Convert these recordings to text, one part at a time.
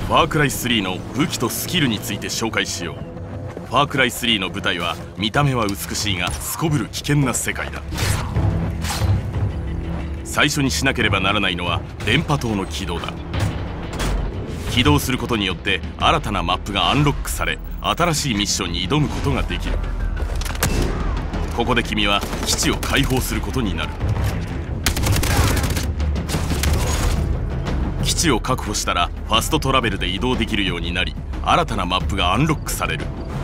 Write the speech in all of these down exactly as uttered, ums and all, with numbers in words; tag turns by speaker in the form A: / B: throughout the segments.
A: ファークライスリーの武器とスキルについて紹介しよう。ファークライスリーの舞台は見た目は美しいがすこぶる危険な世界だ。最初にしなければならないのは電波塔の起動だ。起動することによって新たなマップがアンロックされ、新しいミッションに挑むことができる。ここで君は基地を開放することになる。基地を確保したらファストトラベルで移動できるようになり、新たなマップがアンロックされる。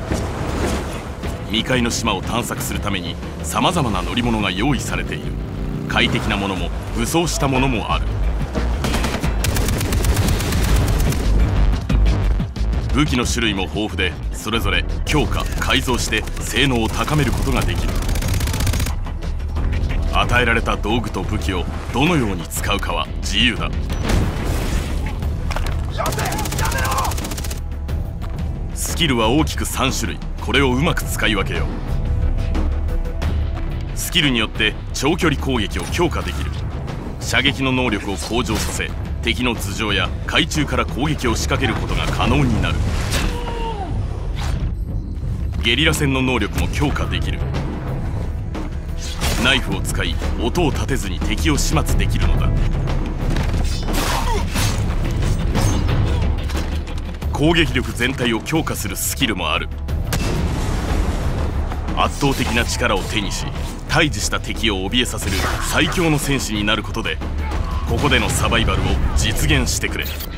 A: 未開の島を探索するためにさまざまな乗り物が用意されている。快適なものも武装したものもある。武器の種類も豊富で、それぞれ強化改造して性能を高めることができる。与えられた道具と武器をどのように使うかは自由だ。スキルは大きくさん種類。これをうまく使い分けよう。スキルによって長距離攻撃を強化できる。射撃の能力を向上させ、敵の頭上や海中から攻撃を仕掛けることが可能になる。ゲリラ戦の能力も強化できる。ナイフを使い音を立てずに敵を始末できるのだ。攻撃力全体を強化するスキルもある。圧倒的な力を手にし、対峙した敵を怯えさせる最強の戦士になることで、ここでのサバイバルを実現してくれ。